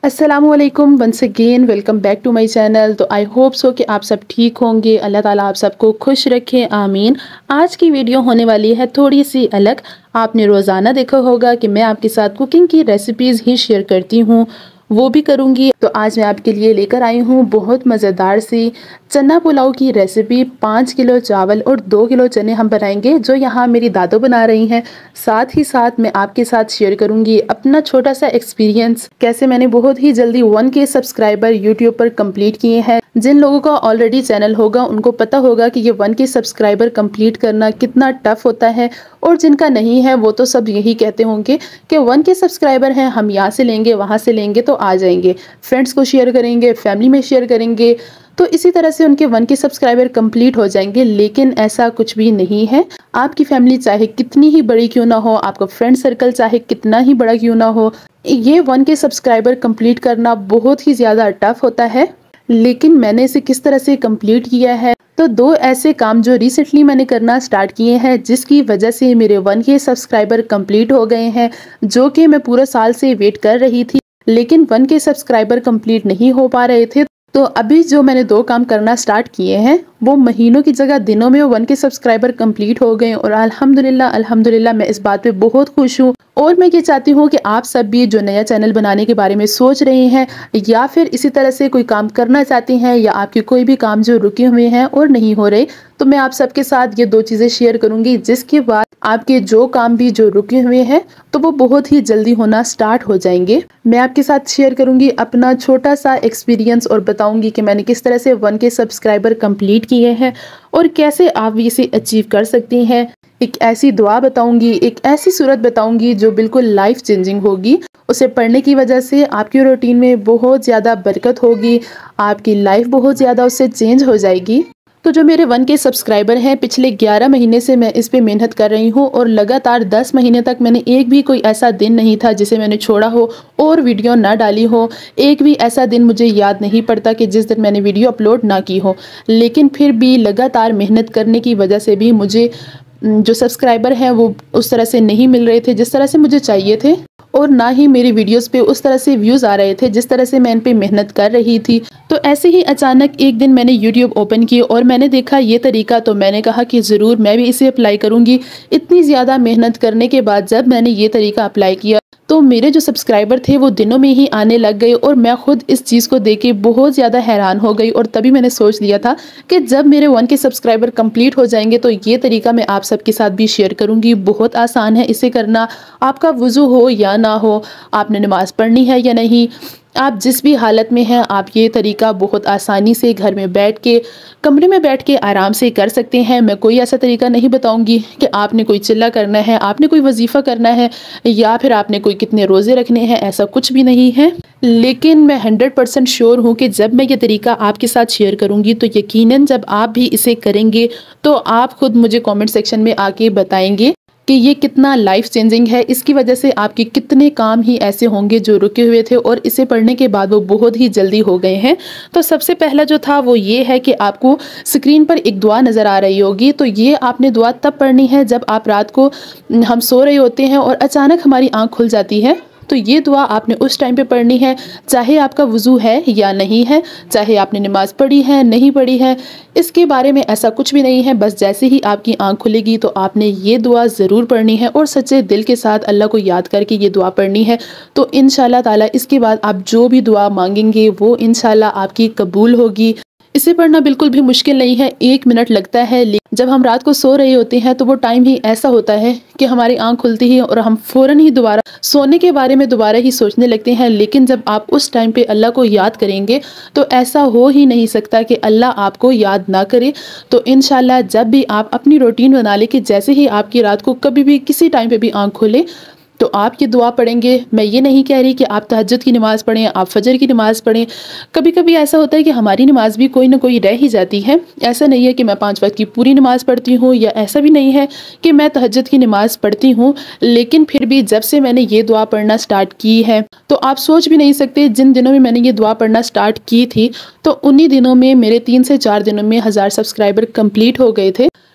अस्सलामुअलैकुम once again welcome back to my channel. तो I hope so कि आप सब ठीक होंगे। अल्लाह ताला आप सबको खुश रखे, आमीन। आज की वीडियो होने वाली है थोड़ी सी अलग। आपने रोज़ाना देखा होगा कि मैं आपके साथ कुकिंग की रेसिपीज़ ही शेयर करती हूँ, वो भी करूँगी। तो आज मैं आपके लिए लेकर आई हूँ बहुत मज़ेदार सी चना पुलाव की रेसिपी। 5 किलो चावल और 2 किलो चने हम बनाएंगे, जो यहाँ मेरी दादो बना रही हैं। साथ ही साथ मैं आपके साथ शेयर करूंगी अपना छोटा सा एक्सपीरियंस, कैसे मैंने बहुत ही जल्दी 1K सब्सक्राइबर यूट्यूब पर कंप्लीट किए हैं। जिन लोगों का ऑलरेडी चैनल होगा उनको पता होगा कि ये 1K सब्सक्राइबर कंप्लीट करना कितना टफ होता है, और जिनका नहीं है वो तो सब यही कहते होंगे कि 1K सब्सक्राइबर हैं, हम यहाँ से लेंगे वहाँ से लेंगे तो आ जाएंगे, फ्रेंड्स को शेयर करेंगे, फैमिली में शेयर करेंगे तो इसी तरह से उनके 1K सब्सक्राइबर कंप्लीट हो जाएंगे। लेकिन ऐसा कुछ भी नहीं है। आपकी फैमिली चाहे कितनी ही बड़ी क्यों ना हो, आपका फ्रेंड सर्कल चाहे कितना ही बड़ा क्यों ना हो, ये 1K सब्सक्राइबर कंप्लीट करना बहुत ही ज़्यादा टफ होता है। लेकिन मैंने इसे किस तरह से कंप्लीट किया है, तो 2 ऐसे काम जो रिसेंटली मैंने करना स्टार्ट किए हैं, जिसकी वजह से मेरे 1K सब्सक्राइबर कंप्लीट हो गए हैं, जो कि मैं पूरा साल से वेट कर रही थी, लेकिन 1K सब्सक्राइबर कंप्लीट नहीं हो पा रहे थे। तो अभी जो मैंने 2 काम करना स्टार्ट किए हैं, वो महीनों की जगह दिनों में 1K सब्सक्राइबर कंप्लीट हो गए, और अल्हम्दुलिल्लाह मैं इस बात पे बहुत खुश हूँ। और मैं ये चाहती हूँ कि आप सब भी जो नया चैनल बनाने के बारे में सोच रहे हैं, या फिर इसी तरह से कोई काम करना चाहते हैं, या आपके कोई भी काम जो रुके हुए हैं और नहीं हो रहे, तो मैं आप सबके साथ ये 2 चीज़ें शेयर करूंगी, जिसके बाद आपके जो काम भी जो रुके हुए हैं तो वो बहुत ही जल्दी होना स्टार्ट हो जाएंगे। मैं आपके साथ शेयर करूंगी अपना छोटा सा एक्सपीरियंस, और बताऊंगी कि मैंने किस तरह से 1K सब्सक्राइबर कंप्लीट किए हैं और कैसे आप भी इसे अचीव कर सकते हैं। एक ऐसी दुआ बताऊंगी, एक ऐसी सूरत बताऊंगी जो बिल्कुल लाइफ चेंजिंग होगी। उसे पढ़ने की वजह से आपकी रूटीन में बहुत ज़्यादा बरकत होगी, आपकी लाइफ बहुत ज़्यादा उससे चेंज हो जाएगी। तो जो मेरे 1K सब्सक्राइबर हैं, पिछले 11 महीने से मैं इस पे मेहनत कर रही हूँ, और लगातार 10 महीने तक मैंने एक भी कोई ऐसा दिन नहीं था जिसे मैंने छोड़ा हो और वीडियो ना डाली हो। एक भी ऐसा दिन मुझे याद नहीं पड़ता कि जिस दिन मैंने वीडियो अपलोड ना की हो। लेकिन फिर भी लगातार मेहनत करने की वजह से भी मुझे जो सब्सक्राइबर हैं वो उस तरह से नहीं मिल रहे थे जिस तरह से मुझे चाहिए थे, और ना ही मेरी वीडियोस पे उस तरह से व्यूज़ आ रहे थे जिस तरह से मैं इन पे मेहनत कर रही थी। तो ऐसे ही अचानक एक दिन मैंने यूट्यूब ओपन की और मैंने देखा ये तरीका, तो मैंने कहा कि ज़रूर मैं भी इसे अप्लाई करूँगी। इतनी ज़्यादा मेहनत करने के बाद जब मैंने ये तरीका अप्लाई किया, तो मेरे जो सब्सक्राइबर थे वो दिनों में ही आने लग गए, और मैं खुद इस चीज़ को देख के बहुत ज़्यादा हैरान हो गई। और तभी मैंने सोच लिया था कि जब मेरे 1K सब्सक्राइबर कंप्लीट हो जाएंगे तो ये तरीका मैं आप सबके साथ भी शेयर करूँगी। बहुत आसान है इसे करना। आपका वज़ू हो या ना हो, आपने नमाज़ पढ़नी है या नहीं, आप जिस भी हालत में हैं, आप ये तरीका बहुत आसानी से घर में बैठ के, कमरे में बैठ के आराम से कर सकते हैं। मैं कोई ऐसा तरीका नहीं बताऊंगी कि आपने कोई चिल्ला करना है, आपने कोई वजीफ़ा करना है, या फिर आपने कोई कितने रोज़े रखने हैं, ऐसा कुछ भी नहीं है। लेकिन मैं 100% श्योर हूँ कि जब मैं ये तरीका आपके साथ शेयर करूँगी, तो यकीनन जब आप भी इसे करेंगे तो आप खुद मुझे कमेंट सेक्शन में आके बताएंगे कि ये कितना लाइफ चेंजिंग है। इसकी वजह से आपके कितने काम ही ऐसे होंगे जो रुके हुए थे, और इसे पढ़ने के बाद वो बहुत ही जल्दी हो गए हैं। तो सबसे पहला जो था वो ये है कि आपको स्क्रीन पर एक दुआ नज़र आ रही होगी, तो ये आपने दुआ तब पढ़नी है जब आप रात को हम सो रहे होते हैं और अचानक हमारी आँख खुल जाती है। तो ये दुआ आपने उस टाइम पे पढ़नी है, चाहे आपका वज़ू है या नहीं है, चाहे आपने नमाज़ पढ़ी है नहीं पढ़ी है, इसके बारे में ऐसा कुछ भी नहीं है। बस जैसे ही आपकी आंख खुलेगी तो आपने ये दुआ ज़रूर पढ़नी है, और सच्चे दिल के साथ अल्लाह को याद करके ये दुआ पढ़नी है। तो इंशाल्लाह ताला इसके बाद आप जो भी दुआ मांगेंगे वो इंशाल्लाह आपकी कबूल होगी। इसे पढ़ना बिल्कुल भी मुश्किल नहीं है, 1 मिनट लगता है। जब हम रात को सो रहे होते हैं तो वो टाइम ही ऐसा होता है कि हमारी आंख खुलती ही और हम फ़ौरन ही दोबारा सोने के बारे में दोबारा ही सोचने लगते हैं। लेकिन जब आप उस टाइम पे अल्लाह को याद करेंगे तो ऐसा हो ही नहीं सकता कि अल्लाह आपको याद ना करे। तो इंशाल्लाह जब भी आप अपनी रूटीन बना ले कि जैसे ही आपकी रात को कभी भी किसी टाइम पे भी आंख खुले तो आप ये दुआ पढ़ेंगे। मैं ये नहीं कह रही कि आप तहज्जुद की नमाज़ पढ़ें, आप फजर की नमाज़ पढ़ें। कभी कभी ऐसा होता है कि हमारी नमाज भी कोई ना कोई रह ही जाती है। ऐसा नहीं है कि मैं 5 वक्त की पूरी नमाज़ पढ़ती हूँ, या ऐसा भी नहीं है कि मैं तहज्जुद की नमाज़ पढ़ती हूँ। लेकिन फिर भी जब से मैंने ये दुआ पढ़ना स्टार्ट की है, तो आप सोच भी नहीं सकते, जिन दिनों में मैंने ये दुआ पढ़ना स्टार्ट की थी तो उन्हीं दिनों में मेरे 3 से 4 दिनों में 1000 सब्सक्राइबर कंप्लीट हो गए थे।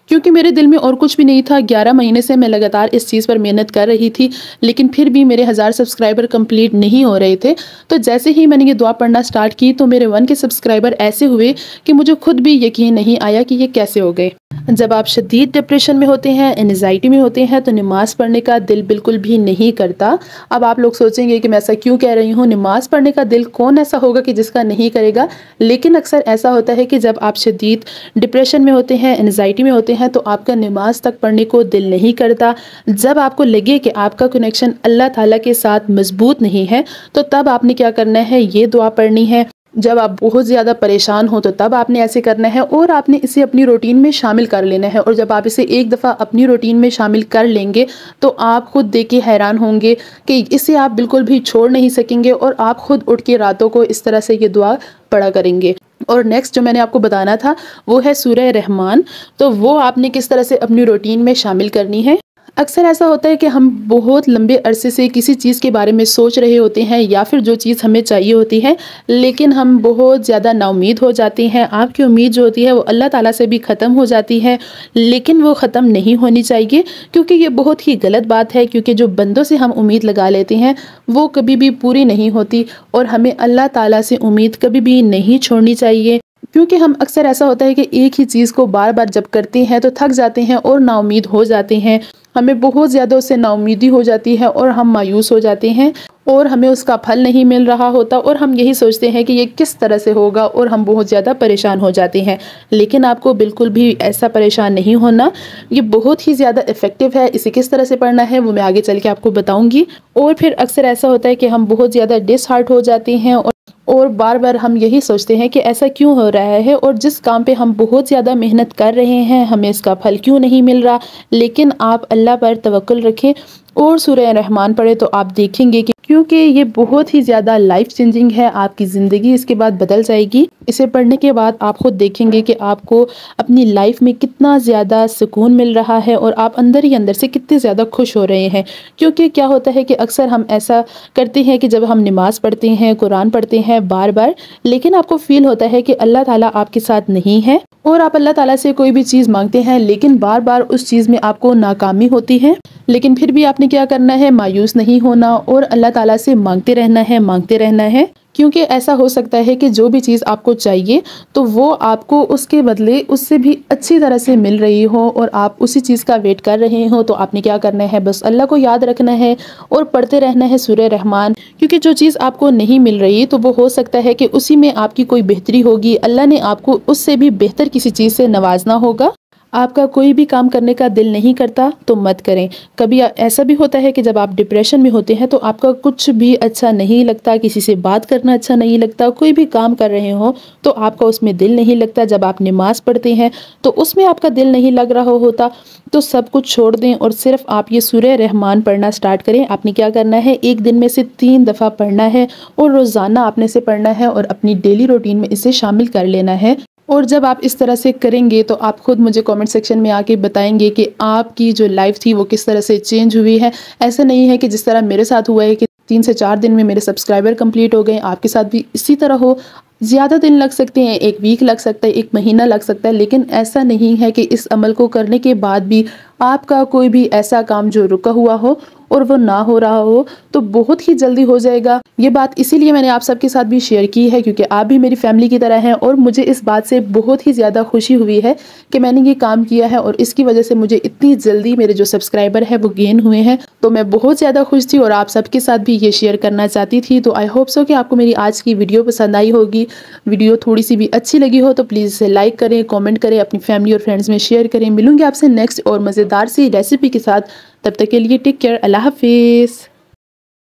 क्योंकि मेरे दिल में और कुछ भी नहीं था। 11 महीने से मैं लगातार इस चीज़ पर मेहनत कर रही थी, लेकिन फिर भी मेरे 1000 सब्सक्राइबर कंप्लीट नहीं हो रहे थे। तो जैसे ही मैंने ये दुआ पढ़ना स्टार्ट की तो मेरे 1 के सब्सक्राइबर ऐसे हुए कि मुझे खुद भी यकीन नहीं आया कि ये कैसे हो गए। जब आप शदीद डिप्रेशन में होते हैं, एंजाइटी में होते हैं, तो नमाज़ पढ़ने का दिल बिल्कुल भी नहीं करता। अब आप लोग सोचेंगे कि मैं ऐसा क्यों कह रही हूँ, नमाज़ पढ़ने का दिल कौन ऐसा होगा कि जिसका नहीं करेगा। लेकिन अक्सर ऐसा होता है कि जब आप शदीद डिप्रेशन में होते हैं, एंजाइटी में होते हैं, तो आपका नमाज तक पढ़ने को दिल नहीं करता। जब आपको लगे कि आपका कनेक्शन अल्लाह ताला के साथ मजबूत नहीं है, तो तब आपने क्या करना है, ये दुआ पढ़नी है। जब आप बहुत ज़्यादा परेशान हो तो तब आपने ऐसे करना है और आपने इसे अपनी रूटीन में शामिल कर लेना है। और जब आप इसे एक दफ़ा अपनी रूटीन में शामिल कर लेंगे तो आप खुद देख के हैरान होंगे कि इसे आप बिल्कुल भी छोड़ नहीं सकेंगे और आप खुद उठ के रातों को इस तरह से ये दुआ पढ़ा करेंगे। और नेक्स्ट जो मैंने आपको बताना था वो है सूरह रहमान। तो वो आपने किस तरह से अपनी रूटीन में शामिल करनी है। अक्सर ऐसा होता है कि हम बहुत लंबे अरसे से किसी चीज़ के बारे में सोच रहे होते हैं या फिर जो चीज़ हमें चाहिए होती है, लेकिन हम बहुत ज़्यादा नाउमीद हो जाते हैं। आपकी उम्मीद जो होती है वो अल्लाह ताला से भी ख़त्म हो जाती है, लेकिन वो ख़त्म नहीं होनी चाहिए, क्योंकि ये बहुत ही गलत बात है। क्योंकि जो बंदों से हम उम्मीद लगा लेते हैं वो कभी भी पूरी नहीं होती और हमें अल्लाह ताला से उम्मीद कभी भी नहीं छोड़नी चाहिए। क्योंकि हम अक्सर ऐसा होता है कि एक ही चीज़ को बार बार जब करते हैं तो थक जाते हैं और नाउमीद हो जाते हैं। हमें बहुत ज़्यादा उससे नाउमीदी हो जाती है और हम मायूस हो जाते हैं और हमें उसका फल नहीं मिल रहा होता और हम यही सोचते हैं कि ये किस तरह से होगा और हम बहुत ज़्यादा परेशान हो जाते हैं। लेकिन आपको बिल्कुल भी ऐसा परेशान नहीं होना, ये बहुत ही ज़्यादा इफ़ेक्टिव है। इसे किस तरह से पढ़ना है वो मैं आगे चल के आपको बताऊँगी। और फिर अक्सर ऐसा होता है कि हम बहुत ज़्यादा डिसहार्ट हो जाते हैं और बार बार हम यही सोचते हैं कि ऐसा क्यों हो रहा है और जिस काम पे हम बहुत ज़्यादा मेहनत कर रहे हैं हमें इसका फल क्यों नहीं मिल रहा। लेकिन आप अल्लाह पर तवक्कुल रखें और सूरह रहमान पढ़े तो आप देखेंगे कि क्योंकि ये बहुत ही ज़्यादा लाइफ चेंजिंग है, आपकी ज़िंदगी इसके बाद बदल जाएगी। इसे पढ़ने के बाद आप खुद देखेंगे कि आपको अपनी लाइफ में कितना ज़्यादा सुकून मिल रहा है और आप अंदर ही अंदर से कितने ज़्यादा खुश हो रहे हैं। क्योंकि क्या होता है कि अक्सर हम ऐसा करते हैं कि जब हम नमाज़ पढ़ते हैं, कुरान पढ़ते हैं बार बार, लेकिन आपको फील होता है कि अल्लाह ताला आपके साथ नहीं है और आप अल्लाह ताला से कोई भी चीज़ मांगते हैं लेकिन बार बार उस चीज़ में आपको नाकामी होती है। लेकिन फिर भी आपने क्या करना है, मायूस नहीं होना और अल्लाह ताला से मांगते रहना है, मांगते रहना है। क्योंकि ऐसा हो सकता है कि जो भी चीज़ आपको चाहिए तो वो आपको उसके बदले उससे भी अच्छी तरह से मिल रही हो और आप उसी चीज़ का वेट कर रहे हो। तो आपने क्या करना है, बस अल्लाह को याद रखना है और पढ़ते रहना है सूरह रहमान। क्योंकि जो चीज़ आपको नहीं मिल रही तो वो हो सकता है कि उसी में आपकी कोई बेहतरी होगी, अल्लाह ने आपको उससे भी बेहतर किसी चीज़ से नवाजना होगा। आपका कोई भी काम करने का दिल नहीं करता तो मत करें। कभी ऐसा भी होता है कि जब आप डिप्रेशन में होते हैं तो आपका कुछ भी अच्छा नहीं लगता, किसी से बात करना अच्छा नहीं लगता, कोई भी काम कर रहे हो तो आपका उसमें दिल नहीं लगता। जब आप नमाज़ पढ़ते हैं तो उसमें आपका दिल नहीं लग रहा होता, तो सब कुछ छोड़ दें और सिर्फ आप ये सूरह रहमान पढ़ना स्टार्ट करें। आपने क्या करना है, एक दिन में से 3 दफ़ा पढ़ना है और रोज़ाना आपने इसे पढ़ना है और अपनी डेली रूटीन में इसे शामिल कर लेना है। और जब आप इस तरह से करेंगे तो आप खुद मुझे कमेंट सेक्शन में आके बताएंगे कि आपकी जो लाइफ थी वो किस तरह से चेंज हुई है। ऐसा नहीं है कि जिस तरह मेरे साथ हुआ है कि 3 से 4 दिन में मेरे सब्सक्राइबर कंप्लीट हो गए, आपके साथ भी इसी तरह हो। ज़्यादा दिन लग सकते हैं, 1 वीक लग सकता है, 1 महीना लग सकता है, लेकिन ऐसा नहीं है कि इस अमल को करने के बाद भी आपका कोई भी ऐसा काम जो रुका हुआ हो और वो ना हो रहा हो तो बहुत ही जल्दी हो जाएगा। ये बात इसीलिए मैंने आप सबके साथ भी शेयर की है क्योंकि आप भी मेरी फैमिली की तरह हैं और मुझे इस बात से बहुत ही ज़्यादा खुशी हुई है कि मैंने ये काम किया है और इसकी वजह से मुझे इतनी जल्दी मेरे जो सब्सक्राइबर है वो गेन हुए हैं। तो मैं बहुत ज़्यादा खुश थी और आप सबके साथ भी ये शेयर करना चाहती थी। तो आई होप सो कि आपको मेरी आज की वीडियो पसंद आई होगी। वीडियो थोड़ी सी भी अच्छी लगी हो तो प्लीज़ इसे लाइक करें, कॉमेंट करें, अपनी फैमिली और फ्रेंड्स में शेयर करें। मिलूंगी आपसे नेक्स्ट और मज़ेदार सी रेसिपी के साथ। तब तक के लिए टेक केयर, अल्लाह हाफिज़।